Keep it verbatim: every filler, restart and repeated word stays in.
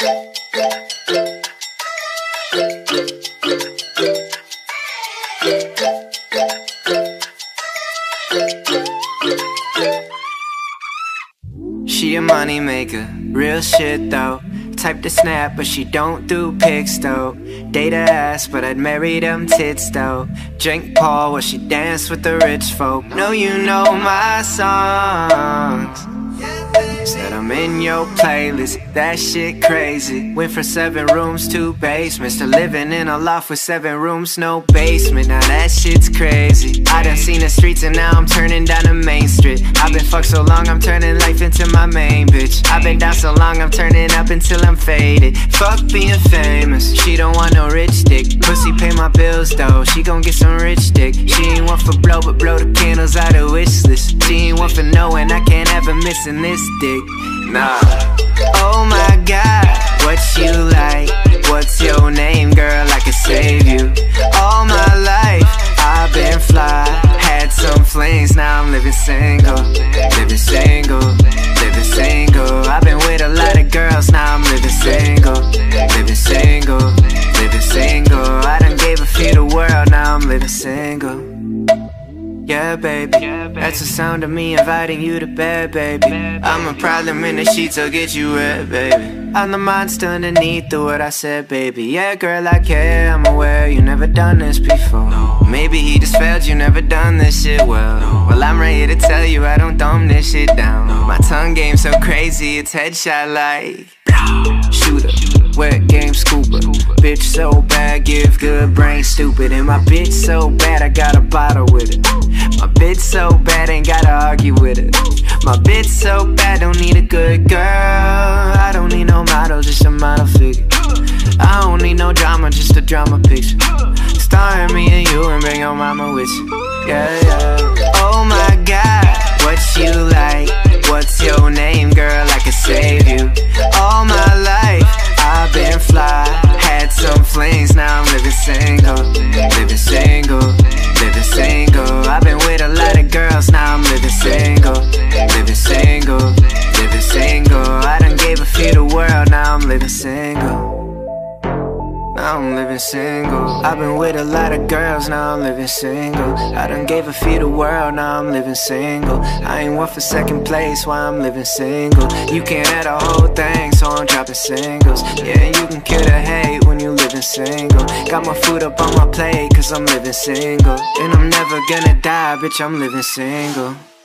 She a money maker, real shit though. Type to snap, but she don't do pics though. Date her ass, but I'd marry them tits though. Drink Paul while she dance with the rich folk. Know you know my songs. Said I'm in your playlist, that shit crazy. Went from seven rooms to basements to living in a loft with seven rooms, no basement. Now that shit's crazy. I done seen the streets and now I'm turning down the main street. I've been fucked so long I'm turning life into my main bitch. I've been down so long I'm turning up until I'm faded. Fuck being famous, she don't want no rich dick. Pussy pay my bills though, she gon' get some rich dick. She ain't one for blow but blow the candles out her wish list. She ain't one for knowing I can't ever miss in this dick. Nah. Oh my God, what you like? What's your name, girl? I could save you. All my life I've been fly, had some flings, now I'm living single. Living single, living single. I've been with a lot of girls, now I'm living single. Living single, living single. I done gave a few the world, now I'm living single. Yeah, baby, that's the sound of me inviting you to bed, baby. I'm a problem in the sheets, I'll get you wet, baby. I'm the monster underneath the what I said, baby. Yeah, girl, I care, I'm aware you never done this before. Maybe he just failed, you never done this shit well. Well, I'm right here to tell you I don't dumb this shit down. My tongue game so crazy, it's headshot like shooter, wet game scooper. Bitch so bad, give good, brain stupid. And my bitch so bad, I got a bottle with it. My bitch so bad, ain't gotta argue with it. My bitch so bad, don't need a good girl. I don't need no model, just a model figure. I don't need no drama, just a drama picture. Starring me and you and bring your mama with you. Yeah, yeah. Oh my God, what you like? What's your name, girl? I could save you. All my life I've been fly, had some flings, now I'm living single. Living single, living single. I've been with a lot of girls, now I'm living single. Living single, living single. I done gave a few the world, now I'm living single. Now I'm living single. I've been with a lot of girls, now I'm living single. I done gave a few the world, now I'm living single. I ain't one for second place, why I'm living single. You can't have the whole thing, so I'm dropping singles. Yeah, you can kill the hate when you living single. Got my food up on my plate, cause I'm living single. And I'm never gonna die, bitch, I'm living single.